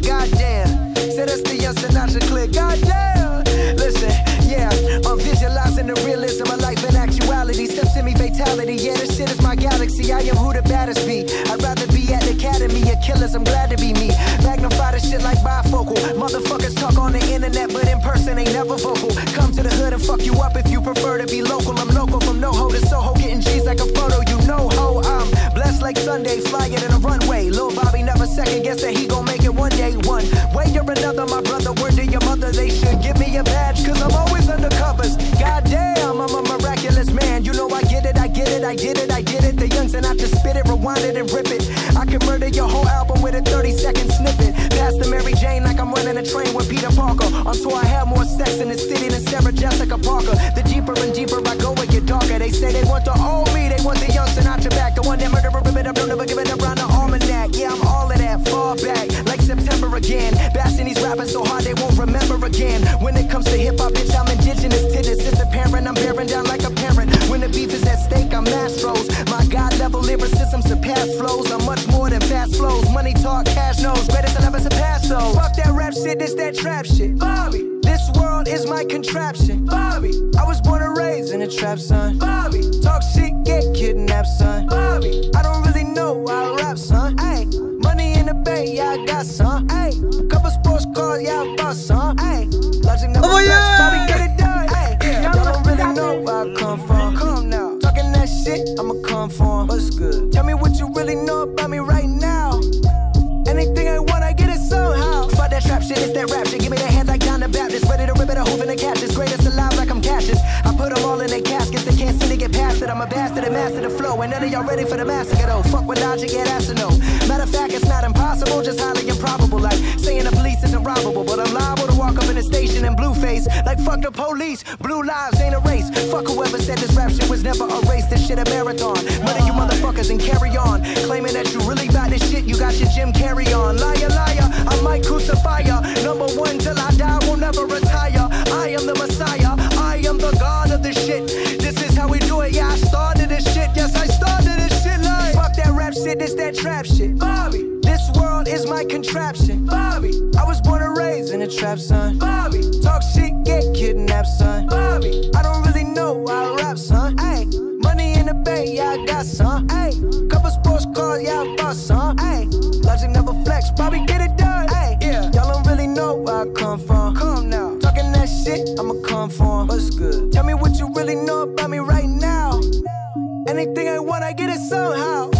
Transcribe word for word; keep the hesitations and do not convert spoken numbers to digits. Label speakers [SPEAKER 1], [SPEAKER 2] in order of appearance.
[SPEAKER 1] Goddamn, said that's the young Sinatra click. Goddamn, listen, yeah, I'm visualizing the realism of life and actuality. Steps in me, fatality. Yeah, this shit is my galaxy. I am who the baddest be. I'd rather be at the academy of killers. I'm glad to be me. Magnify the shit like bifocal. Motherfuckers talk on the internet, but in person ain't never vocal. Come to the hood and fuck you up if you prefer to be local. I'm local from NoHo to Soho, getting G's like a photo. You know ho, I'm blessed like Sunday, flying in a runway. Lil Bobby never second guess that he gon' make it one day. One way or another, my brother, word to your mother, they should give me a badge, cause I'm always under covers. Goddamn, I'm a miraculous man. You know I get it, I get it, I get it, I get it. The youngs and I just spit it, rewind it and rip it. I can murder your whole album with a thirty second snippet. Pass the Mary Jane like I'm running a train with Peter Parker. On tour I have more sex in the city than Sarah Jessica Parker. The deeper and deeper I go, it get darker. They say they want the old me, they want the young Sinatra back. The one that murder, rip it up, don't ever give it up round the almanac. Yeah, I'm all of that, far back, like September again. Bashing these rappers so hard they won't remember again. When it comes to hip-hop, bitch, I'm indigenous to this. It's apparent, I'm bearing down like a parent. When the beef is at stake, I'm Astros. My God-level lyricism surpass flows. I'm much more than fast flows. Money talk, cash knows, greatest I'll ever surpass those. Fuck that rap shit, this that trap shit. Bobby, this world is my contraption. Bobby, I was born and raised in a trap, son. Bobby, talk shit, get kidnapped, son. Bobby, I don't really know how I rap, son. Ay, money in the bank, yeah, I got some. Ay, couple sports cars, yeah, I bought some. Ay, logic never
[SPEAKER 2] oh, yeah.
[SPEAKER 1] Bobby, get it done. Ay, y'all don't really know where I come from. Come now, talking that shit, I'ma come for 'em. What's good? Tell me what you really know about me right now. Anything I want, I get it somehow. Fuck that trap shit, it's that rap shit. Give me that hands like John the Baptist. Ready to rip it, a hoof and a catch. It's greatest alive like I'm Cassius. I put them all in their caskets. They can't seem to get past it. I'm a bastard and master the flow. And none of y'all ready for the massacre though. Fuck with logic, yeah, that's a no. Matter of fact, it's not impossible, just highly improbable. Like saying the police isn't robbable. But I'm liable to walk up in the station in blue face. Like fuck the police, blue lives ain't a race. Fuck whoever said this rap shit was never a race. This shit a marathon. Murder you motherfuckers and carry on. Claiming that you really got this shit, you got your Jim Carrey on. Liar, liar, I might crucify ya. Number one till I die, will never retire. I am the Messiah, I am the God of this shit. This is how we do it, yeah, I started this shit. Yes, I started this shit like fuck that rap shit, this that trap shit. Bobby, this world is my contraption. Bobby, I was born and raised in a trap, son. Bobby, talk shit, get kidnapped, son. Bobby, I don't really know how I rap, son. Ay, money in the bank, yeah, I got some. Ay, couple sports cars, yeah, I bought some. Ay, logic never flex, Bobby, get it done. Ay, yeah, y'all don't really know where I come from. Come now, talking that shit, I'ma come for 'em. What's good? Tell me what you really know about me right now. Anything I want, I get it somehow.